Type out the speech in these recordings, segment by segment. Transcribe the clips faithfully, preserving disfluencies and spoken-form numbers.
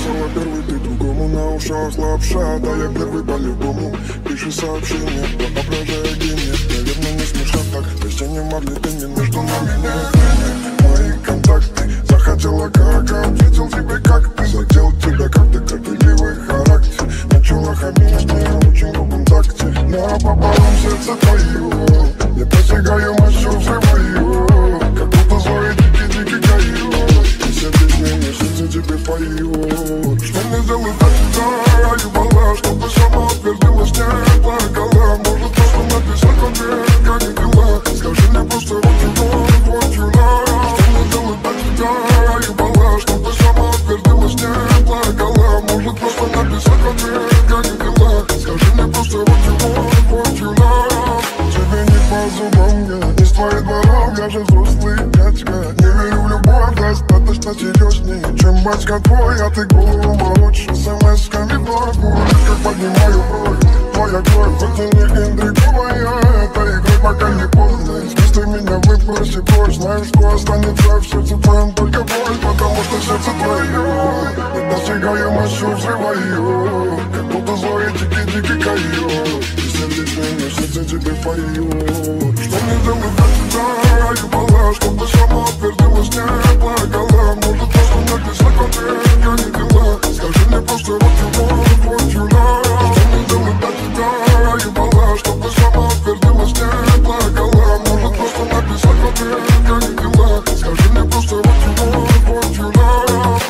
написала первый, ты другому на ушах лапша. Да я первый по-любому, пиши сообщение, воображая гения. Наверное, не смешно так, вместе не могли, ты не между нами нет. Мои контакты, захотела как, ответил тебе как ты. Задел тебя как ты, терпеливый характер. Начала хамить мне очень грубом такте. Напополам сердце твое, я достигаю мощью, взрываю. Как будто злой дикий-дикий каю. И все песни мне сердце тебе поют. Что мне сделать для тебя, ебала, чтобы сама утвердилась, не плакала. Может просто написать ответ, как и дела. Скажи мне просто вот you want, what you love. Что мне сделать для тебя, ебала, чтобы сама утвердилась, не плакала. Может просто написать ответ, как и дела. Скажи мне просто вот you want, what you love. Тебе не по зубам я, не с твоих дворов, я же взрослый дядька. Не верю в любовь, достаточно серьезней, чем батька твой, а ты голову морочишь смс-ками в ногу. Как поднимаю бровь, твоя кровь, хоть и не интриговая, этой игрой пока не поздно. Здесь ты меня выпусти прочь, знаешь, что останется в сердце твоем только боль, потому что сердце твое, я достигаю мощью, взрываю, как будто злой дикий-дикий каю. И сердце мне сердце тебе поют. Что мне делать для тебя, ебала, чтобы сама утвердилась, не плакала. Может просто написать ответ, как и дела. Скажи мне просто вот you want, what you love. Что мне делать для тебя, ебала, чтобы сама утвердилась, не плакала. Может просто написать ответ, как и дела. Скажи мне просто вот you want, what you love.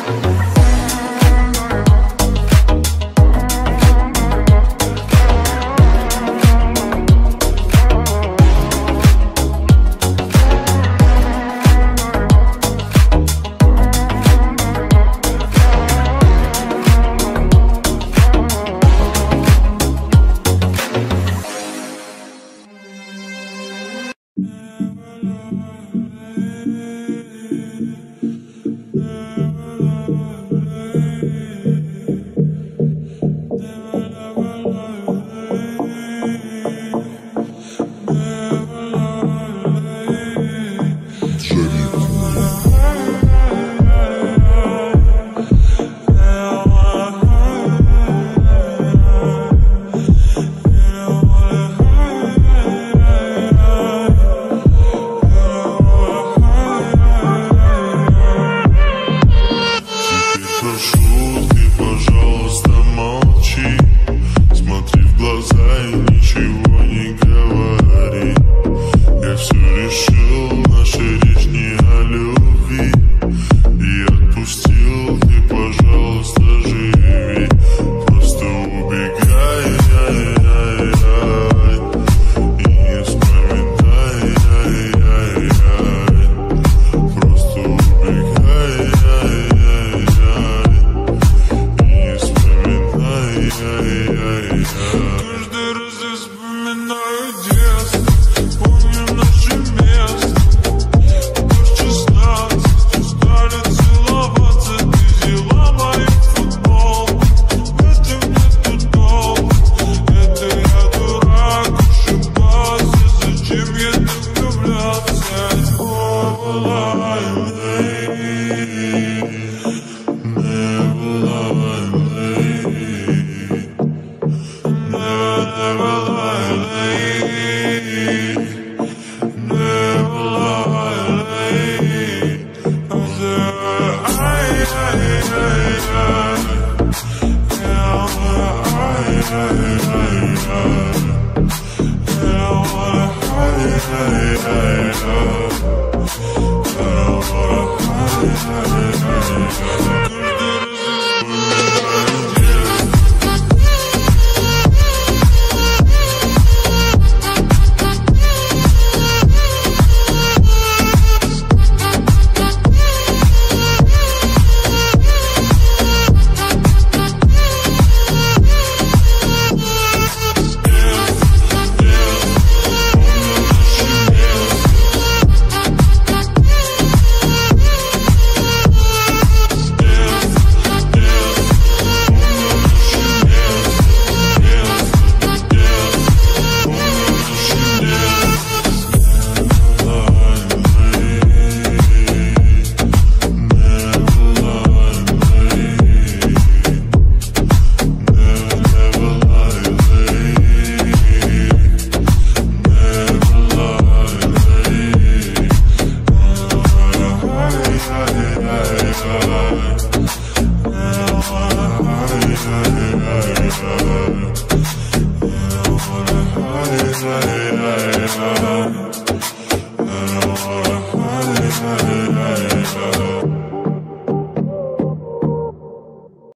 hide, hide, hide.